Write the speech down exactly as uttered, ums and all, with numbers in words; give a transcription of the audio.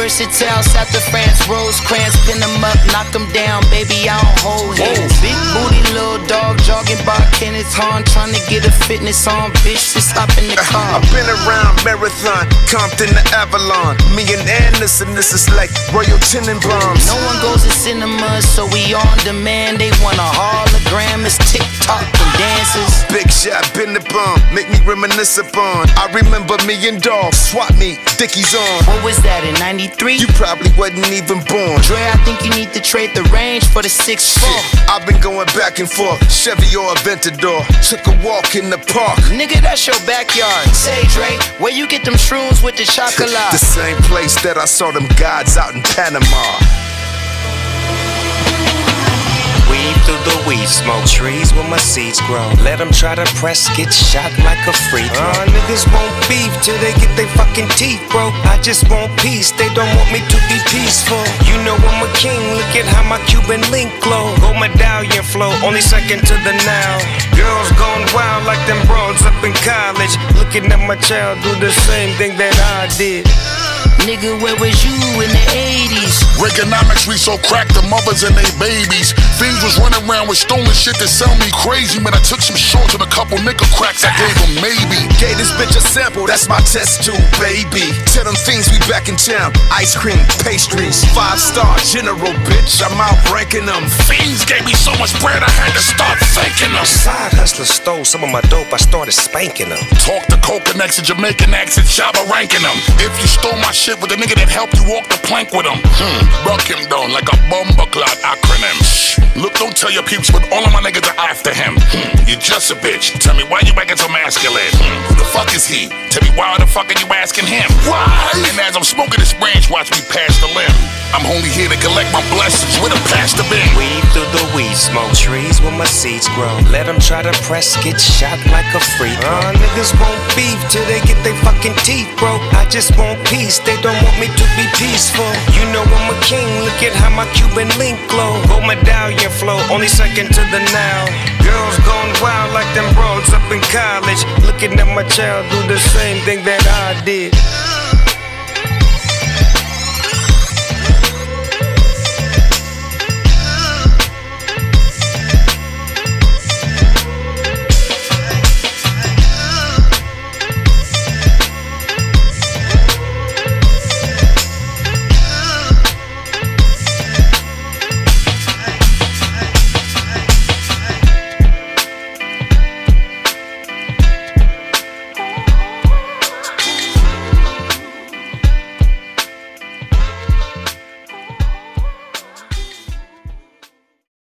versatile, south of France, Rosecrans, pin them up, knock them down, baby, I don't hold hands. Big booty, little dog, jogging by Kenneth Hahn, trying to get a fitness on, bitch, just hop in the car. I've been around Marathon, Compton to Avalon, me and Anderson, this is like Royal Tenenbaums. No one goes to cinemas, so we on demand. They want a hologram, it's TikTok and dances. Big shot, been the bomb, make me reminisce upon. I remember me and Dog, swap meet, Dickies on. What was that, in ninety-three? You probably wasn't even born. Dre, I think you need to trade the range for the six four. I've been going back and forth, Chevy or Aventador. Took a walk in the park. Nigga, that's your backyard. Say, Dre, where you get them shrooms with the chocolate? The same place that I saw them gods out in Panama. Weed through the weed smoke, trees where my seeds grow. Let them try to press, get shot like a free throw. Uh, niggas won't beef till they get their fucking teeth broke. I just want peace, they don't want me to be peaceful. You know I'm a king, look at how my Cuban link glow. Gold medallion flow, only second to the now. Girls gone wild like them broads up in college. Looking at my child do the same thing that I did. Nigga, where was you in the eighties? Reaganomics, we so cracked the mothers and they babies. Fiends was running around with stolen shit that sell me crazy. Man, I took some shorts and a couple nickel cracks, I gave them maybe. Gave this bitch a sample, that's my test tube, baby. Tell them things, we back in town. Ice cream, pastries, five star general, bitch, I'm out ranking them. Fiends gave me so much bread, I had to start thanking them. Side hustler stole some of my dope, I started spanking them. Talk to coca next to Jamaican accent, Shabba ranking them. If you stole my shit with the nigga that helped you walk the plank with him, hmm, broke him down like a bomber clot acronym. Shh. Look, don't tell your peeps, but all of my niggas are after him. Hmm, you're just a bitch. Tell me why you acting so masculine. Hmm, who the fuck is he? Tell me why the fuck are you asking him? Why? And as I'm smoking this branch, watch me pass the limb. I'm only here to collect my blessings with a pasta bin. Weed through the weed smoke, trees where my seeds grow. Let them try to press, get shot like a free throw. Uh, niggas won't beef till they get their fucking teeth broke. I just want peace, they don't want me to be peaceful. You know I'm a king, look at how my Cuban link glow. Gold medallion flow, only second to the now. Girls gone wild like them broads up in college. Looking at my child do the same thing that I did.